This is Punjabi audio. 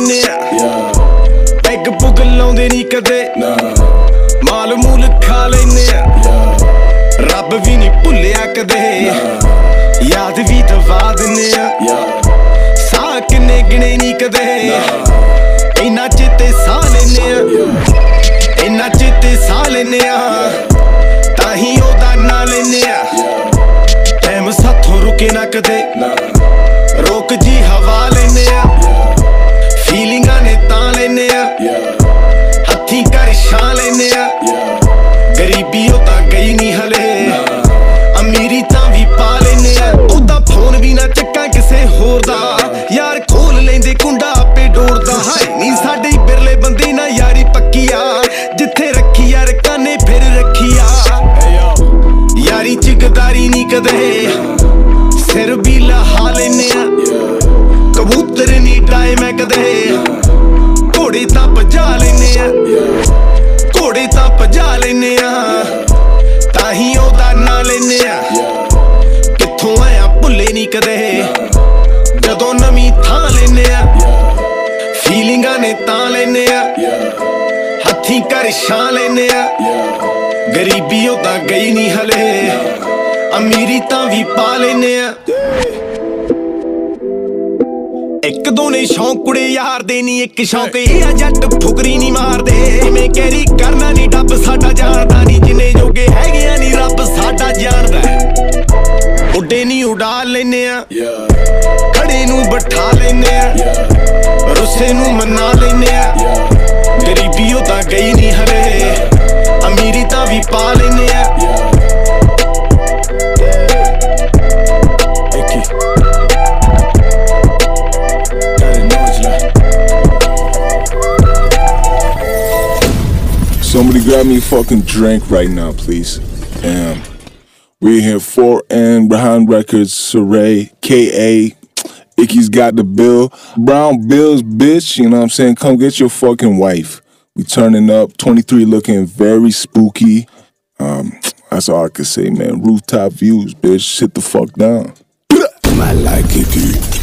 ਲੈਨੇ ਆ ਪੈਗ ਪੁਗ ਲਾਉਂਦੇ ਨਹੀਂ ਕਦੇ ਮਾਲ ਮੂਲ ਖਾ ਲੈਨੇ ਆ ਰੱਬ ਵੀ ਨਹੀਂ ਭੁੱਲਿਆ ਕਦੇ ਯਾਦ ਵੀ ਦਵਾ ਦਿੰਨੇ ਆ ਸਾਹ ਕਿੰਨੇ ਗਿਣੇ ਨਹੀਂ ਕਦੇ ਇੰਨਾ ਚਿੱਤੇ ਸਾਹ ਲੈਨੇ ਆ ਇੰਨਾ ਚਿੱਤੇ ਸਾਹ ਲੈਨੇ ਆ ਤਾਂ ਹੀ ਉਹਦਾ ਨਾਂ ਲੈਨੇ ਆ ਟਾਈਮ ਸਾਥੋਂ ਰੁਕੇ ਨਾ ਕਦੇ ਰੋਕ ਜੀ ਹਵਾ ਲੈਨੇ ਆ ਫੀਲਿੰਗਾਂ ਨੇ ਤਾਂ ਲੈਨੇ ਆ ਹੱਥੀਂ ਕਰ ਛਾਂ ਲੈਨੇ ਆ ਗਰੀਬੀ ਉਹ ਤਾਂ ਗਈ ਨਹੀਂ ਹਲੇ ਅਮੀਰੀ ਤਾਂ ਵੀ ਪਾ ਲੈਨੇ ਆ ਉਹਦਾ ਫੋਨ ਵੀ ਨਾ ਚੱਕਾਂ ਕਿਸੇ ਹੋਰ ਦਾ ਯਾਰ ਖੋਲ ਲੈਂਦੇ ਕੁੰਡਾ ਆਪੇ ਡੋਰਦਾ ਹਾਏ ਨਹੀਂ ਸਾਡੇ ਬਿਰਲੇ ਬੰਦੇ ਨਾ ਯਾਰੀ ਪੱਕੀ ਆ ਜਿੱਥੇ ਰੱਖੀ ਯਾਰ ਕਾਨੇ ਫਿਰ ਰੱਖੀ ਆ ਯਾਰੀ ਚ ਗਦਾਰੀ ਨਹੀਂ ਕਦੇ ਸਿਰ ਵੀ ਲਹਾ ਲੈਨੇ ਆ ਕਬੂਤਰ ਨਹੀਂ ਡਾਏ ਮੈਂ ਕਦੇ ਘੋੜੇ ਤਾਂ ਭਜਾ ਲੈਨੇ ਆ ਘੋੜੇ ਤਾਂ ਭਜਾ ਲੈਨੇ ਆ ਤਾਂ ਹੀ ਉਹਦਾ ਨਾਂ ਲੈਨੇ ਆ ਕਿੱਥੋਂ ਆਇਆ ਭੁੱਲੇ ਨਹੀਂ ਕਦੇ ਜਦੋਂ ਨਵੀਂ ਥਾਂ ਲੈਨੇ ਆ ਫੀਲਿੰਗਾਂ ਨੇ ਤਾਂ ਲੈਨੇ ਆ ਹੱਥੀਂ ਕਰ ਛਾਂ ਲੈਨੇ ਆ ਗਰੀਬੀ ਉਹ ਤਾਂ ਗਈ ਨਹੀਂ ਹਲੇ ਅਮੀਰੀ ਤਾਂ ਵੀ ਪਾ ਲੈਨੇ ਆ ਇੱਕ ਦੋ ਨੇ ਸ਼ੌਂਕ ਕੁੜੇ ਯਾਰ ਦੇ ਨਹੀਂ ਇੱਕ ਸ਼ੌਂਕ ਇਹ ਆ ਜੱਟ ਫੁਕਰੀ ਨਹੀਂ ਮਾਰਦੇ ਜਿਵੇਂ ਕੈਰੀ ਕਰਨਾ ਨਹੀਂ ਡੱਬ ਸਾਡਾ ਜਾਣਦਾ ਨਹੀਂ ਜਿੰਨੇ ਜੋਗੇ ਹੈਗੇ ਆ ਨਹੀਂ ਰੱਬ ਸਾਡਾ ਜਾਣਦਾ ਉੱਡੇ ਨਹੀਂ ਉਡਾ ਲੈਨੇ ਆ ਖੜੇ ਨੂੰ ਬਿਠਾ ਲੈਨੇ ਆ ਰੁੱਸੇ ਨੂੰ ਮਨਾ ਲੈਨੇ ਆ ਗਰੀਬੀ ਉਹ ਤਾਂ ਗਈ ਨਹੀਂ ਹਲੇ ਅਮੀਰੀ ਤਾਂ ਵੀ ਪਾ ਲੈਨੇ ਆ Somebody grab me a fucking drink right now, please. We're here 4N, Behind Records, Saray, K.A. Icky's got the bill. Brown Bills, bitch, you know what I'm saying? Come get your fucking wife. We turning up, 23 looking very spooky. That's all I can say, man. Rooftop views, bitch. Sit the fuck down. I like Icky.